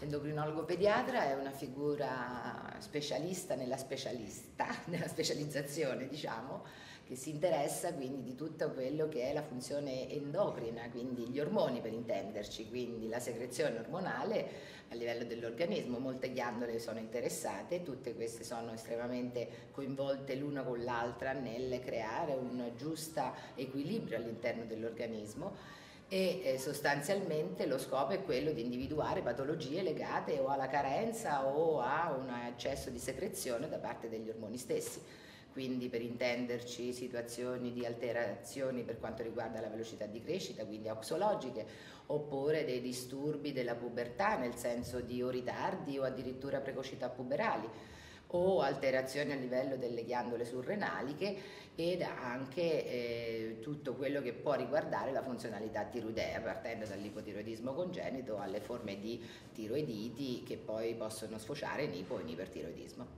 L'endocrinologo pediatra è una figura specialista nella specializzazione, diciamo, che si interessa quindi di tutto quello che è la funzione endocrina, quindi gli ormoni per intenderci, quindi la secrezione ormonale a livello dell'organismo. Molte ghiandole sono interessate, tutte queste sono estremamente coinvolte l'una con l'altra nel creare un giusto equilibrio all'interno dell'organismo. E sostanzialmente lo scopo è quello di individuare patologie legate o alla carenza o a un eccesso di secrezione da parte degli ormoni stessi. Quindi per intenderci situazioni di alterazioni per quanto riguarda la velocità di crescita, quindi auxologiche, oppure dei disturbi della pubertà, nel senso di o ritardi o addirittura precocità puberali, o alterazioni a livello delle ghiandole surrenaliche ed anche tutto quello che può riguardare la funzionalità tiroidea, partendo dall'ipotiroidismo congenito alle forme di tiroiditi che poi possono sfociare in ipo e in ipertiroidismo.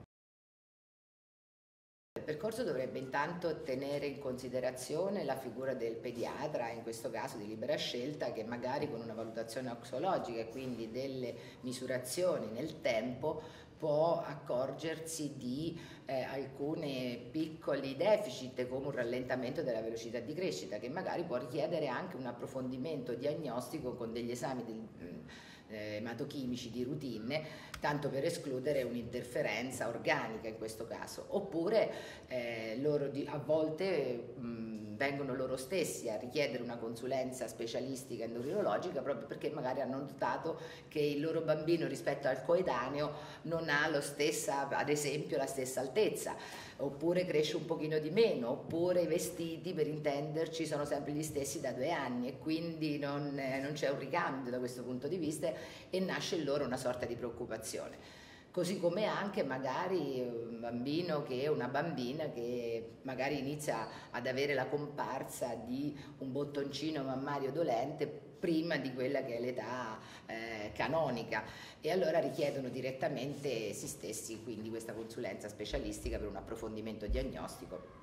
Il percorso dovrebbe intanto tenere in considerazione la figura del pediatra, in questo caso di libera scelta, che magari con una valutazione auxologica e quindi delle misurazioni nel tempo può accorgersi di alcuni piccoli deficit come un rallentamento della velocità di crescita, che magari può richiedere anche un approfondimento diagnostico con degli esami ematochimici di routine, tanto per escludere un'interferenza organica in questo caso. Oppure a volte vengono loro stessi a richiedere una consulenza specialistica endocrinologica proprio perché magari hanno notato che il loro bambino rispetto al coetaneo non ha ad esempio la stessa altezza, oppure cresce un pochino di meno, oppure i vestiti per intenderci sono sempre gli stessi da 2 anni e quindi non c'è un ricambio da questo punto di vista e nasce in loro una sorta di preoccupazione. Così come anche magari un bambino che una bambina che magari inizia ad avere la comparsa di un bottoncino mammario dolente prima di quella che è l'età canonica e allora richiedono direttamente essi stessi quindi questa consulenza specialistica per un approfondimento diagnostico.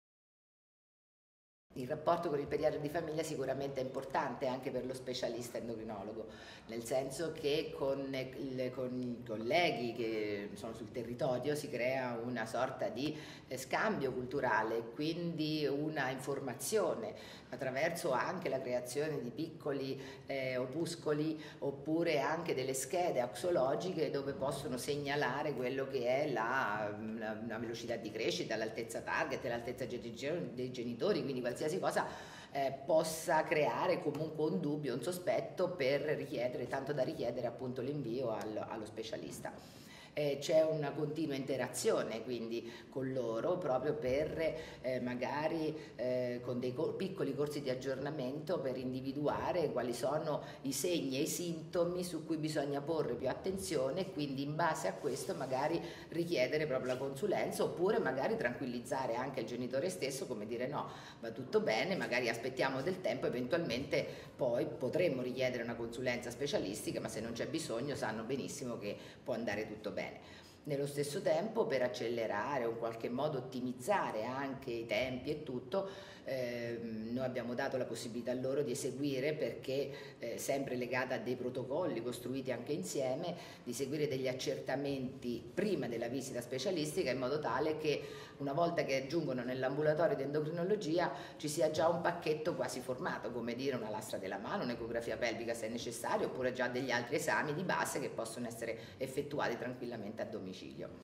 Il rapporto con il pediatra di famiglia sicuramente è importante anche per lo specialista endocrinologo, nel senso che con i colleghi che sono sul territorio si crea una sorta di scambio culturale, quindi una informazione attraverso anche la creazione di piccoli opuscoli oppure anche delle schede auxologiche dove possono segnalare quello che è la velocità di crescita, l'altezza target, l'altezza dei genitori, quindi qualsiasi cosa possa creare comunque un dubbio, un sospetto per richiedere, tanto da richiedere appunto l'invio allo specialista. C'è una continua interazione quindi con loro proprio per magari con dei piccoli corsi di aggiornamento per individuare quali sono i segni e i sintomi su cui bisogna porre più attenzione e quindi in base a questo magari richiedere proprio la consulenza oppure magari tranquillizzare anche il genitore stesso come dire no, va tutto bene, magari aspettiamo del tempo, eventualmente poi potremmo richiedere una consulenza specialistica, ma se non c'è bisogno sanno benissimo che può andare tutto bene. Nello stesso tempo, per accelerare o in qualche modo ottimizzare anche i tempi e tutto, noi abbiamo dato la possibilità a loro di eseguire, perché sempre legata a dei protocolli costruiti anche insieme, di seguire degli accertamenti prima della visita specialistica in modo tale che una volta che giungono nell'ambulatorio di endocrinologia ci sia già un pacchetto quasi formato, come dire una lastra della mano, un'ecografia pelvica se è necessario, oppure già degli altri esami di base che possono essere effettuati tranquillamente a domicilio.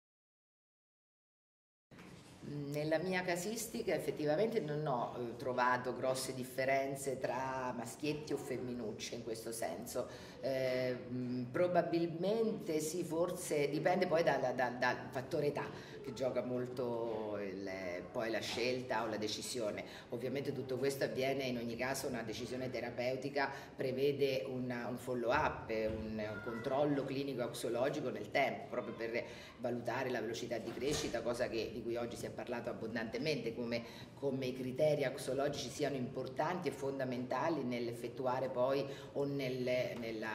Nella mia casistica effettivamente non ho trovato grosse differenze tra maschietti o femminucce in questo senso, probabilmente sì, forse dipende poi dal fattore età che gioca molto poi la scelta o la decisione. Ovviamente tutto questo avviene in ogni caso, una decisione terapeutica prevede un follow up, un controllo clinico auxologico nel tempo proprio per valutare la velocità di crescita, cosa di cui oggi si è parlato abbondantemente, come i criteri auxologici siano importanti e fondamentali nell'effettuare poi o nel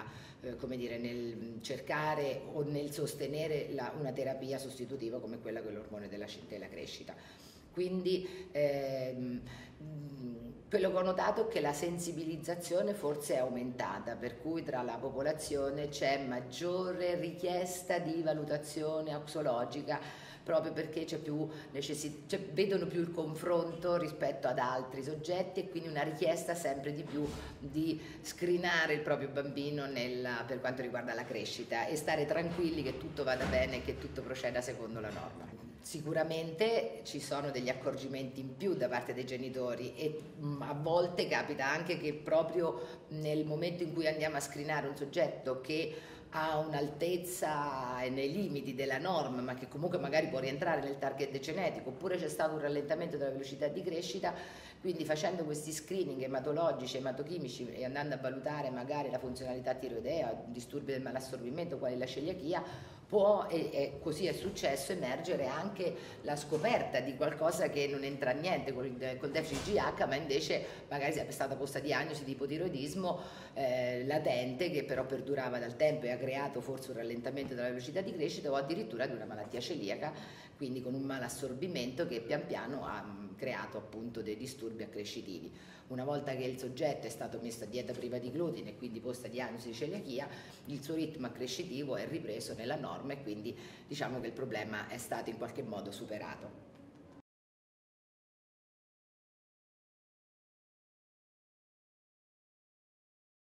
cercare o nel sostenere una terapia sostitutiva come quella con l'ormone della crescita. Quindi Quello che ho notato è che la sensibilizzazione forse è aumentata, per cui tra la popolazione c'è maggiore richiesta di valutazione auxologica, proprio perché c'è più cioè, vedono più il confronto rispetto ad altri soggetti e quindi una richiesta sempre di più di screenare il proprio bambino per quanto riguarda la crescita e stare tranquilli che tutto vada bene e che tutto proceda secondo la norma. Sicuramente ci sono degli accorgimenti in più da parte dei genitori e a volte capita anche che proprio nel momento in cui andiamo a screenare un soggetto che ha un'altezza nei limiti della norma, ma che comunque magari può rientrare nel target genetico, oppure c'è stato un rallentamento della velocità di crescita, quindi facendo questi screening ematologici, ematochimici e andando a valutare magari la funzionalità tiroidea, disturbi del malassorbimento, quali la celiachia, può, e così è successo, emergere anche la scoperta di qualcosa che non entra niente col deficit GH, ma invece magari è stata posta diagnosi di ipotiroidismo latente che però perdurava dal tempo e ha creato forse un rallentamento della velocità di crescita o addirittura di una malattia celiaca, quindi con un malassorbimento che pian piano ha creato appunto dei disturbi accrescitivi. Una volta che il soggetto è stato messo a dieta priva di glutine e quindi posta diagnosi di celiachia, il suo ritmo accrescitivo è ripreso nella norma e quindi diciamo che il problema è stato in qualche modo superato.